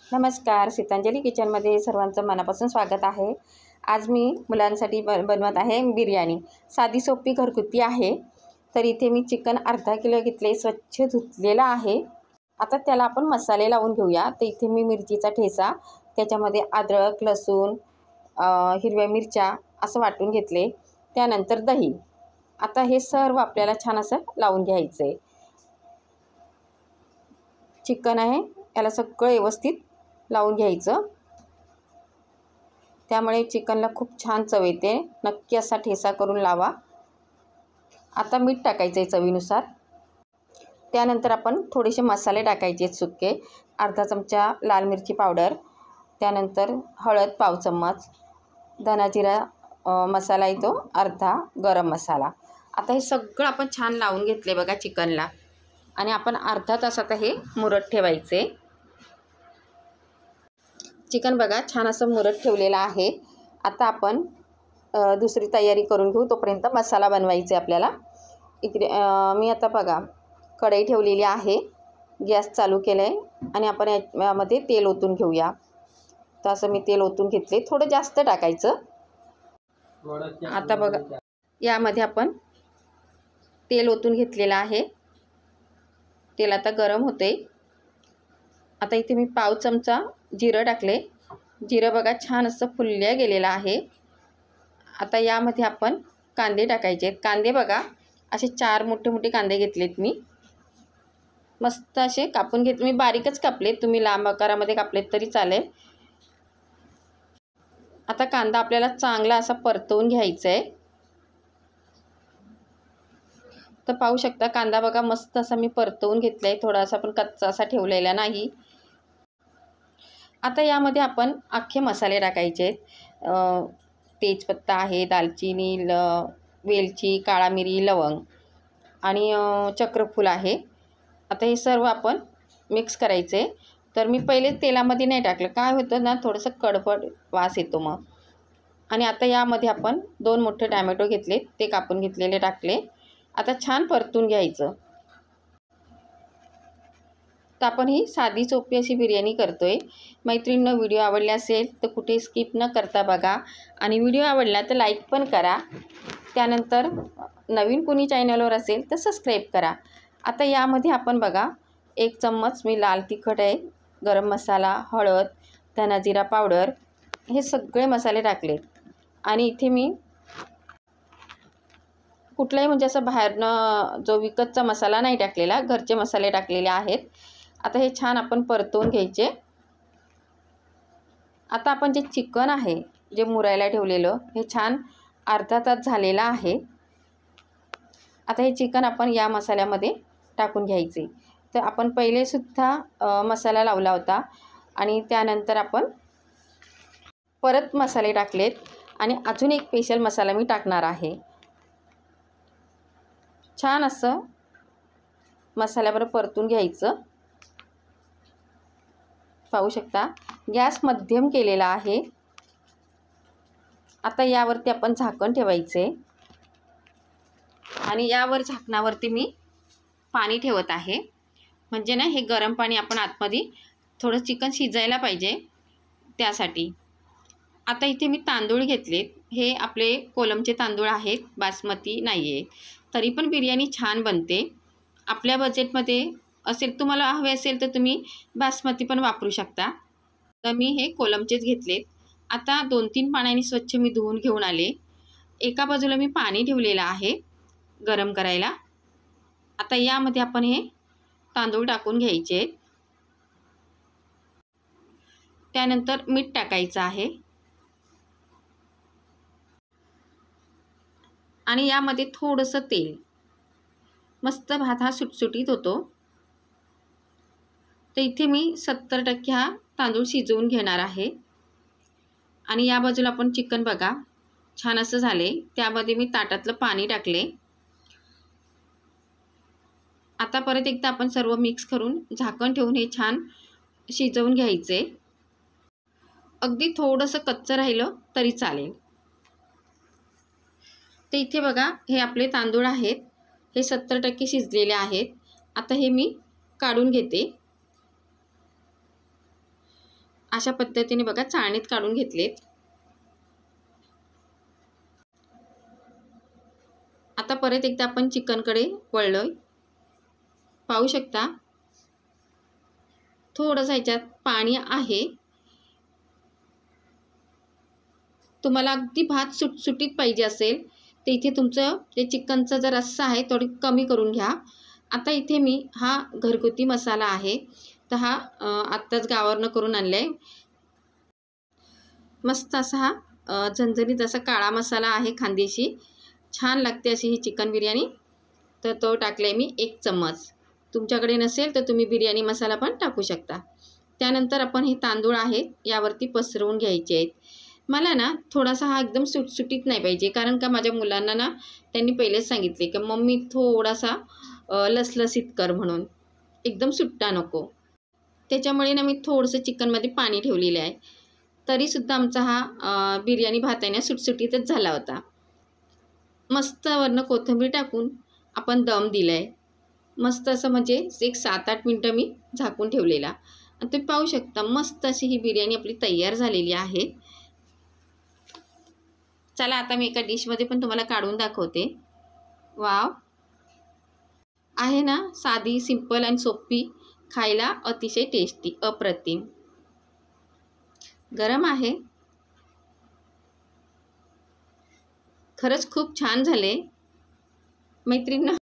नमस्कार, सीतांजली किचनमध्ये सर्वांचं मनापासून स्वागत आहे। आज मी मुलांसाठी बनवत आहे बिर्याणी। साधी सोपी घरगुती आहे। तर इथे मी चिकन अर्धा किलो घेतले, स्वच्छ धुतलेलं आहे। आता त्याला आपण मसाले लावून घेऊया। तर इथे मी मिरचीचा ठेचा, त्याच्यामध्ये अद्रक, लसूण, हिरव्या मिरच्या असं वाटून घेतले। त्यानंतर दही। आता हे सर्व आपल्याला छान असं लावून घ्यायचं आहे। चिकन आहे याला सगळं व्यवस्थित लावून घ्यायचं, त्यामुळे चिकनला खूप छान चव येते। नक्की असा ठेचा करून लावा। आता मीठ टाकायचं आहे चवीनुसार। त्यानंतर आपण थोडेसे मसाले टाकायचे सुके, अर्धा चमचा लाल मिरची पावडर, त्यानंतर हळद पाव चम्मच, धना जिरा मसाला आहे तो अर्धा, गरम मसाला। आता हे सगळं आपण छान लावून घेतले बघा चिकनला, आणि आपण अर्धा तास आता हे मुरत ठेवायचे। चिकन बघा छान असं मुरत ठेवलेलं आहे। आता आपण दुसरी तयारी करून घेऊ, तोपर्यंत मसाला बनवायचा आपल्याला। इकडे मी आता बघा कढई ठेवलेली आहे, गॅस चालू केला आहे, आणि आपण यामध्ये तेल ओतून घेऊया। तर असं मी तेल ओतून घेतले, थोडं जास्त टाकायचं। आता बघा यामध्ये आपण तेल ओतून घेतलेलं आहे। तेल आता गरम होते। आता इथे मी पाव चमचा जिरं टाकले। जिरं बघा छान असं फुलल्या गेलेलं आहे। आता यामध्ये आपण कांदे टाकायचे आहेत। कांदे बघा असे 4 मोठे मोठे कांदे घेतलेत मी, मस्त असे कापून घेतले। मी बारीकच कापलेत, तुम्ही लांब आकारामध्ये कापलेत तरी चालेल। आता कांदा आपल्याला चांगला असा परतवून घ्यायचा आहे। तर पाहू शकता कांदा बघा मस्त असा मी परतवून घेतला आहे, थोडासा पण कच्चा असा ठेवलेला नाही। आता यामध्ये आपण अख्खे मसाले टाकायचे आहेत। तेजपत्ता आहे, दालचिनी, वेलची, काळा मिरी, लवंग आणि चक्रफूल आहे। आता हे सर्व आपण मिक्स करायचे। तर मी पहिले तेलामध्ये नाही टाकलं, काय होतं ना थोडंसं कडवट वास येतो मग। आणि आता यामध्ये आपण 2 मोठे टोमॅटो घेतले, ते कापून घेतलेले टाकले। आता छान परतून घ्यायचं। तर आपण ही साधी सोपी अशी बिर्याणी करतोय। मैत्रिणींनो, व्हिडिओ आवडला असेल तर कुठे स्किप न करता बघा, आणि व्हिडिओ आवडला तर लाईक पण करा। त्यानंतर नवीन कोणी चॅनलवर असेल तर सबस्क्राईब करा। आता यामध्ये आपण बघा 1 चम्मच मी लाल तिखट आहे, गरम मसाला, हळद, धना जिरा पावडर, हे सगळे मसाले टाकले। आणि इथे मी कुठलाही म्हणजे असं बाहेरनं जो विकतचा मसाला नाही टाकलेला, घरचे मसाले टाकलेले आहेत। आता हे छान आपण परतवून घ्यायचे। आता आपण जे चिकन आहे जे मुरायला ठेवलेलं, हे छान अर्धा तास झालेलं आहे। आता हे चिकन आपण या मसाल्यामध्ये टाकून घ्यायचे। तर आपण पहिले सुद्धा मसाला लावला होता, आणि त्यानंतर आपण परत मसाले टाकलेत, आणि अजून एक स्पेशल मसाला मी टाकणार आहे। छान असं मसाल्याबरोबर परतून घ्यायचं। पाहू शकता गॅस मध्यम केलेला आहे। आता यावरती आपण झाकण ठेवायचे, आणि यावर झाकणावरती मी पाणी ठेवत आहे, म्हणजे ना हे गरम पाणी आपण आतमध्ये थोडं चिकन शिजायला पाहिजे त्यासाठी। आता इथे मी तांदूळ घेतलेत, हे आपले कोलमचे तांदूळ आहेत, बासमती नाही आहे। तरी पण बिर्याणी छान बनते। आपल्या बजेटमध्ये असेल, तुम्हाला हवे असेल तर तुम्ही बासमती पण वापरू शकता। तर मी हे कोलमचेच घेतलेत। आता 2-3 पाण्याने स्वच्छ मी धुवून घेऊन आले। एका बाजूला मी पाणी ठेवलेलं आहे गरम करायला। आता यामध्ये आपण हे तांदूळ टाकून घ्यायचे। त्यानंतर मीठ टाकायचं आहे, आणि यामध्ये थोडंसं तेल। मस्त भात हा सुटसुटीत होतो। तर इथे मी 70% हा तांदूळ शिजवून घेणार आहे। आणि या बाजूला आपण चिकन बघा छान असं झाले, त्यामध्ये मी ताटातलं पाणी टाकले। आता परत एकदा आपण सर्व मिक्स करून झाकण ठेवून हे छान शिजवून घ्यायचे। अगदी थोडंसं कच्चं राहिलं तरी चालेल। तर इथे बघा हे आपले तांदूळ आहेत, हे 70% शिजलेले आहेत। आता हे मी काढून घेते। अशा पद्धतीने बघा चाळणीत काढून घेतलेत. आता परत एकदा आपण चिकनकडे वळलोय. पाहू शकता थोडंसं ह्याच्यात पाणी आहे. तुम्हाला अगदी भात सुटसुटीत पाहिजे असेल तर इथे तुमचं जे चिकनचा जर रस्सा आहे थोडी कमी करून घ्या. आता इथे मी हा घरगुती मसाला आहे, तर हा आत्ताच गावावरनं करून आणला आहे. मस्त असा हा झणझणीत असा काळा मसाला आहे खानदेशी. छान लागते अशी ही चिकन बिर्याणी. तर तो टाकला आहे मी 1 चम्मच. तुमच्याकडे नसेल तर तुम्ही बिर्याणी मसाला पण टाकू शकता. त्यानंतर आपण हे तांदूळ आहे यावरती पसरवून घ्यायचे आहेत. मला ना थोडासा हा एकदम सुटसुटीत नाही पाहिजे, कारण का माझ्या मुलांना ना त्यांनी पहिलेच सांगितले की मम्मी थोडासा लसलसीत कर म्हणून, एकदम सुट्टा नको. त्याच्यामुळे ना मी थोडंसं चिकनमध्ये पाणी ठेवलेलं आहे. तरीसुद्धा आमचा हा बिर्याणी भात आहे ना सुटसुटीतच झाला होता. मस्त वरनं कोथिंबीर टाकून आपण दम दिला आहे. मस्त असं म्हणजे एक 7-8 मिनटं मी झाकून ठेवलेला. आणि तुम्ही पाहू शकता मस्त अशी ही बिर्याणी आपली तयार झालेली आहे. चला आता मी एका डिशमध्ये पण तुम्हाला काढून दाखवते. वाव, आहे ना साधी, सिंपल आणि सोपी, खायला अतिशय टेस्टी, अप्रतिम. गरम आहे, खरंच खूप छान झाले मैत्रिणींनो.